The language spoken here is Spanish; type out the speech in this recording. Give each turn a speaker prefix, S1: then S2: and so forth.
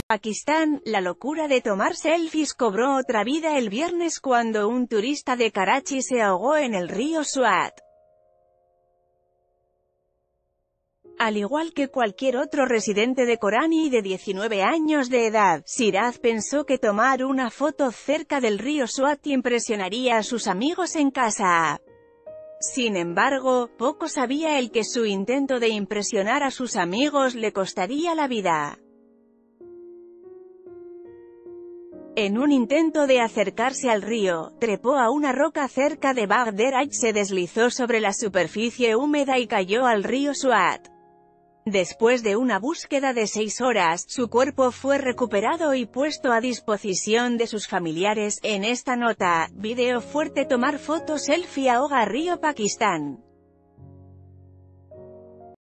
S1: Pakistán, la locura de tomar selfies cobró otra vida el viernes cuando un turista de Karachi se ahogó en el río Swat. Al igual que cualquier otro residente de Corani de 19 años de edad, Siraj pensó que tomar una foto cerca del río Swat impresionaría a sus amigos en casa. Sin embargo, poco sabía él que su intento de impresionar a sus amigos le costaría la vida. En un intento de acercarse al río, trepó a una roca cerca de Baghdad, se deslizó sobre la superficie húmeda y cayó al río Swat. Después de una búsqueda de 6 horas, su cuerpo fue recuperado y puesto a disposición de sus familiares. En esta nota, video fuerte: tomar foto selfie ahoga río Pakistán.